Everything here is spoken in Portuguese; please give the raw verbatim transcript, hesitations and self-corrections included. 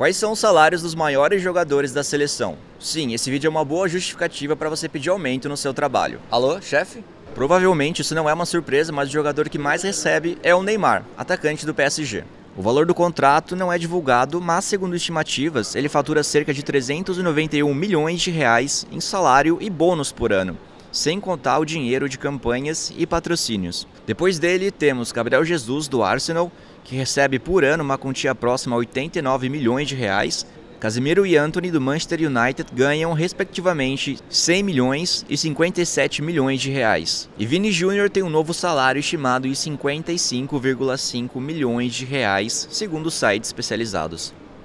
Quais são os salários dos maiores jogadores da seleção? Sim, esse vídeo é uma boa justificativa para você pedir aumento no seu trabalho. Alô, chefe? Provavelmente isso não é uma surpresa, mas o jogador que mais recebe é o Neymar, atacante do P S G. O valor do contrato não é divulgado, mas segundo estimativas, ele fatura cerca de trezentos e noventa e um milhões de reais em salário e bônus por ano, sem contar o dinheiro de campanhas e patrocínios. Depois dele, temos Gabriel Jesus, do Arsenal, que recebe por ano uma quantia próxima a oitenta e nove milhões de reais. Casemiro e Antony, do Manchester United, ganham, respectivamente, cem milhões e cinquenta e sete milhões de reais. E Vini Júnior tem um novo salário estimado em cinquenta e cinco vírgula cinco milhões de reais, segundo sites especializados.